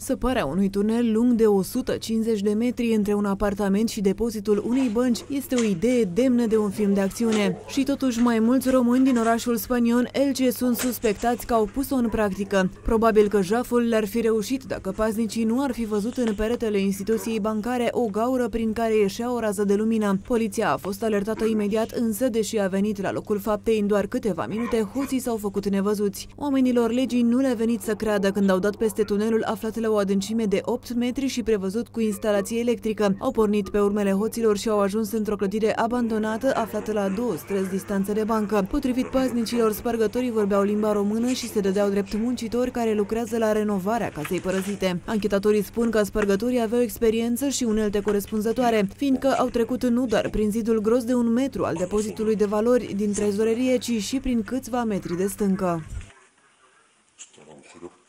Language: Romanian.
Săparea unui tunel lung de 150 de metri între un apartament și depozitul unei bănci este o idee demnă de un film de acțiune. Și totuși mai mulți români din orașul spaniol Elche sunt suspectați că au pus-o în practică. Probabil că jaful le-ar fi reușit dacă paznicii nu ar fi văzut în peretele instituției bancare o gaură prin care ieșea o rază de lumină. Poliția a fost alertată imediat, însă, deși a venit la locul faptei în doar câteva minute, hoții s-au făcut nevăzuți. Oamenilor legii nu le-a venit să creadă când au dat peste tunelul aflat la o adâncime de 8 metri și prevăzut cu instalație electrică. Au pornit pe urmele hoților și au ajuns într-o clădire abandonată aflată la 2 străzi distanță de bancă. Potrivit paznicilor, spărgătorii vorbeau limba română și se dădeau drept muncitori care lucrează la renovarea casei părăsite. Anchetatorii spun că spărgătorii aveau experiență și unelte corespunzătoare, fiindcă au trecut nu doar prin zidul gros de 1 metru al depozitului de valori din trezorerie, ci și prin câțiva metri de stâncă.